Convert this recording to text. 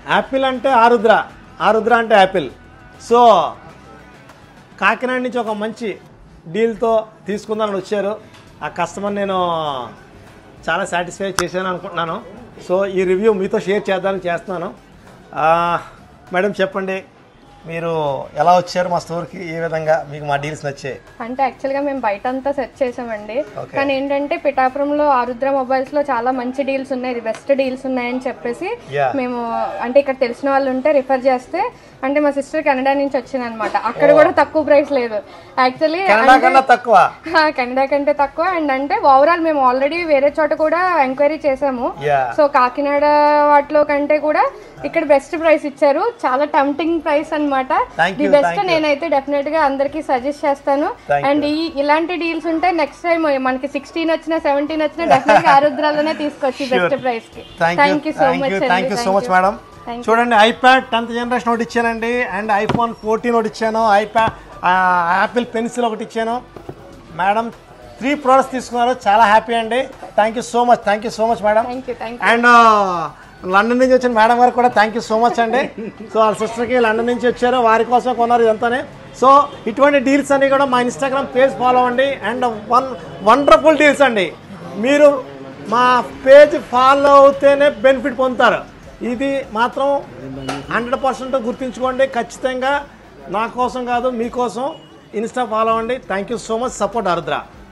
Apple అంటే ఆరుద్ర, ఆరుద్ర అంటే Apple. So Kakinada నుంచి ఒక మంచి డీల్తో తీసుకుందామని వచ్చారు. ఆ కస్టమర్ నేను చాలా సాటిస్ఫై చేశాను అనుకుంటున్నాను. సో ఈ రివ్యూ మీతో షేర్ చేద్దామని చేస్తున్నాను. మేడం చెప్పండి, మీరు ఎలా వచ్చారు మా స్టోర్కి, ఏ విధంగా మీకు మా డీల్స్ నచ్చాయి? అంటే యాక్చువల్గా మేము బయట అంతా సెర్చ్ చేసామండి. కానీ ఏంటంటే పిఠాపురంలో ఆరుద్ర మొబైల్స్లో చాలా మంచి డీల్స్ ఉన్నాయి, బెస్ట్ డీల్స్ ఉన్నాయని చెప్పేసి మేము అంటే ఇక్కడ తెలిసిన వాళ్ళు ఉంటే రిఫర్ చేస్తే, అంటే మా సిస్టర్ కెనడా నుంచి వచ్చింది అనమాట. అక్కడ కూడా తక్కువ ప్రైస్ లేదు యాక్చువల్లీ, కెనడా కంటే తక్కువ. అండ్ అంటే ఓవరాల్ మేము ఆల్రెడీ వేరే చోట కూడా ఎంక్వైరీ చేసాము. సో కాకినాడ వాటిలో కంటే కూడా ఇక్కడ బెస్ట్ ప్రైస్ ఇచ్చారు, చాలా టెంప్టింగ్ ప్రైస్ అన్నమాట. ది బెస్ట్ నేనైతే డెఫినెట్ గా అందరికి సజెస్ట్ చేస్తాను. అండ్ ఇలాంటి డీల్స్ ఉంటే నెక్స్ట్ టైం మనకి 16 వచ్చినా 17 వచ్చినా డెఫినెట్ గా ఆరుద్రాలోనే తీసుకొచ్చి బెస్ట్ ప్రైస్ కి. Thank you so much madam. చూడండి, ఐప్యాడ్ 10th జనరేషన్ ఒకటి ఇచ్చానండి, అండ్ ఐఫోన్ 14 ఒకటి ఇచ్చాను, యాపిల్ పెన్సిల్ ఒకటి ఇచ్చాను. మేడం 3 ప్రోడక్ట్స్ తీసుకున్నారు, చాలా హ్యాపీ అండి. Thank you so much madam. And London నుంచి వచ్చిన మేడం గారు కూడా థ్యాంక్ యూ సో మచ్ అండి. సో వాళ్ళ సిస్టర్కి లండన్ నుంచి వచ్చారు, వారి కోసం కొన్నారు ఇదంతానే. సో ఇటువంటి డీల్స్ అన్ని కూడా మా ఇన్స్టాగ్రామ్ పేజ్ ఫాలో అవ్వండి. అండ్ వండర్ఫుల్ డీల్స్ అండి, మీరు మా పేజ్ ఫాలో అవుతేనే బెనిఫిట్ పొందుతారు. ఇది మాత్రం 100% గుర్తుంచుకోండి. ఖచ్చితంగా నా కోసం కాదు, మీకోసం ఇన్స్టా ఫాలో అవ్వండి. Thank you so much. Support Arudra.